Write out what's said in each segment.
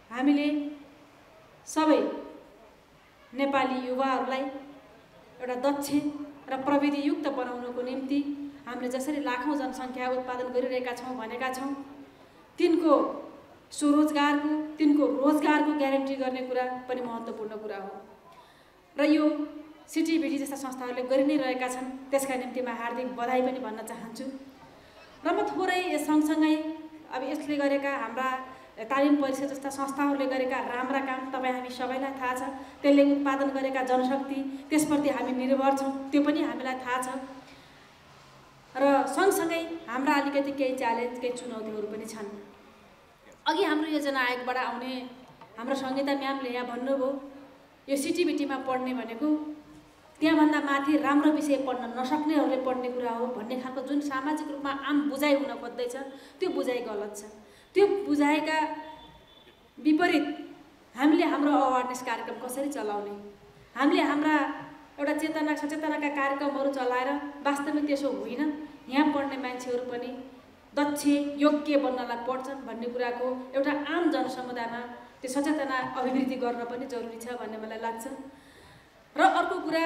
हामीले सबै नेपाली युवाहरूलाई एउटा दक्ष र प्रविधियुक्त बनाउनको निम्ति हामीले जसरी लाखौं जनसङ्ख्या उत्पादन गरिरहेका छौं भनेका छौं, तिनको स्वरोजगारको, तिनको रोजगारको ग्यारेन्टी गर्ने कुरा पनि महत्त्वपूर्ण कुरा हो। र यो सिटिबिटी जस्ता संस्थाहरूले गरि नै रहेका छन्, त्यसका निम्ति म हार्दिक बधाई पनि भन्न चाहन्छु। र म थोरै यस सँगसँगै अब यसले गरेका हाम्रा तालिम परिषद जस्ता संस्थाहरूले गरेका राम्रा काम तपाईँ हामी सबैलाई थाहा छ। त्यसले उत्पादन गरेका जनशक्ति, त्यसप्रति हामी निर्भर छौँ, त्यो पनि हामीलाई थाहा छ। र सँगसँगै हाम्रा अलिकति केही च्यालेन्ज, केही चुनौतीहरू पनि छन्। अघि हाम्रो योजना आयोगबाट आउने हाम्रो सङ्गीता म्यामले यहाँ भन्नुभयो, यो सिटिबिटीमा पढ्ने भनेको त्यहाँभन्दा माथि राम्रो विषय पढ्न नसक्नेहरूले पढ्ने कुरा हो भन्ने खालको जुन सामाजिक रूपमा आम बुझाइ हुन खोज्दैछ, त्यो बुझाइ गलत छ। त्यो बुझाइका विपरीत हामीले हाम्रो अवेरनेस कार्यक्रम कसरी चलाउने, हामीले हाम्रा एउटा चेतना सचेतनाका कार्यक्रमहरू चलाएर वास्तवमा त्यसो होइन, यहाँ पढ्ने मान्छेहरू पनि दक्ष योग्य बन्नलाई पढ्छन् भन्ने कुराको एउटा आम जनसमुदायमा त्यो सचेतना अभिवृद्धि गर्न पनि जरुरी छ भन्ने मलाई लाग्छ। र अर्को कुरा,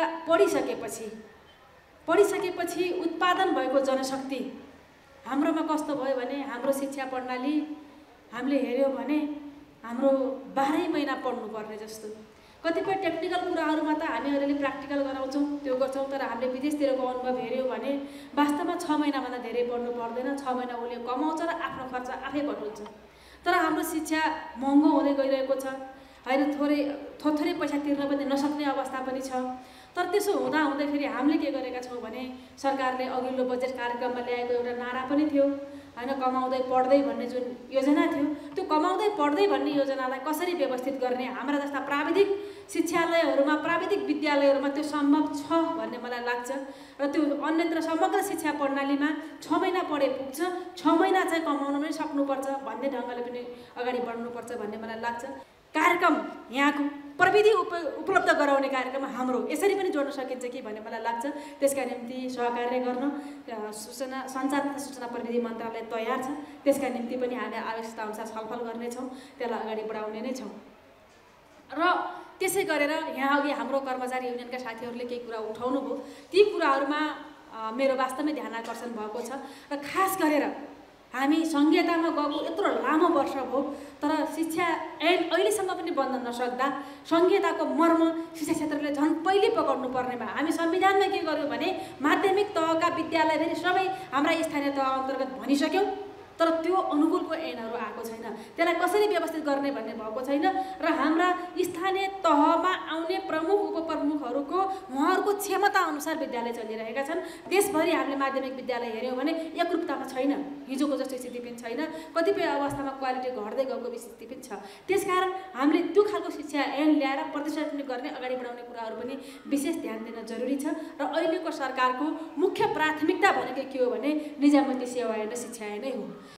पढिसकेपछि उत्पादन भएको जनशक्ति हाम्रोमा कस्तो भयो भने हाम्रो शिक्षा प्रणाली हामीले हेर्यौँ भने हाम्रो 12 महिना पढ्नुपर्ने जस्तो। कतिपय टेक्निकल कुराहरूमा त हामी अलिअलि प्र्याक्टिकल गराउँछौँ, त्यो गर्छौँ, तर हामीले विदेशतिरको अनुभव हेऱ्यौँ भने वास्तवमा 6 महिनाभन्दा धेरै पढ्नु पर्दैन। 6 महिना उसले कमाउँछ र आफ्नो खर्च आफै बटुल्छ। तर हाम्रो शिक्षा महँगो हुँदै गइरहेको छ, होइन, थोरै पैसा तिर्न पनि नसक्ने अवस्था पनि छ। तर त्यसो हुँदाखेरि हामीले के गरेका छौँ भने सरकारले अघिल्लो बजेट कार्यक्रममा ल्याएको एउटा नारा पनि थियो, होइन, कमाउँदै पढ्दै भन्ने जुन योजना थियो, त्यो कमाउँदै पढ्दै भन्ने योजनालाई कसरी व्यवस्थित गर्ने, हाम्रा जस्ता प्राविधिक शिक्षालयहरूमा, प्राविधिक विद्यालयहरूमा त्यो सम्भव छ भन्ने मलाई लाग्छ। र त्यो अन्यत्र समग्र शिक्षा प्रणालीमा 6 महिना पढे पुग्छ, 6 महिना चाहिँ कमाउन पनि सक्नुपर्छ भन्ने ढङ्गले पनि अगाडि बढ्नुपर्छ भन्ने मलाई लाग्छ। कार्यक्रम यहाँको प्रविधि उपलब्ध गराउने कार्यक्रम हाम्रो यसरी पनि जोड्न सकिन्छ कि भन्ने मलाई लाग्छ। त्यसका निम्ति सहकार्य गर्न सञ्चार तथा सूचना प्रविधि मन्त्रालय तयार छ। त्यसका निम्ति पनि हामीले आवश्यकता अनुसार छलफल गर्नेछौँ, त्यसलाई अगाडि बढाउने नै छौँ। र त्यसै गरेर यहाँ अघि हाम्रो कर्मचारी युनियनका साथीहरूले केही कुरा उठाउनु भयो, ती कुराहरूमा मेरो वास्तवमै ध्यान आकर्षण भएको छ। र खास गरेर हामी संहितामा गएको यत्रो लामो वर्ष भयो, तर शिक्षा ऐन अहिलेसम्म पनि बन्न नसक्दा संहिताको मर्म शिक्षा क्षेत्रले झन् पहिले पकाउनु पर्नेमा हामी संविधानमा के गर्यौँ भने माध्यमिक तहका विद्यालय फेरि सबै हाम्रा स्थानीय तह अन्तर्गत भनिसक्यौँ, तर त्यो अनुकूलको ऐनहरू आएको छैन। त्यसलाई कसरी व्यवस्थित गर्ने भन्ने भएको छैन। र हाम्रा स्थानीय तहमा आउने प्रमुख उपप्रमुखहरूको उहाँहरूको क्षमता अनुसार विद्यालय चलिरहेका छन्। देशभरि हामीले माध्यमिक विद्यालय हेऱ्यौँ भने एकरूपतामा छैन, हिजोको जस्तो स्थिति पनि छैन, कतिपय अवस्थामा क्वालिटी घट्दै गएको स्थिति पनि छ। त्यसकारण हामीले त्यो खालको शिक्षा ऐन ल्याएर प्रतिष्ठापित गर्ने, अगाडि बढाउने कुराहरू पनि विशेष ध्यान दिन जरुरी छ। र अहिलेको सरकारको मुख्य प्राथमिकता भनेको के हो भने निजामती सेवा ऐन र शिक्षा ऐन नै हो।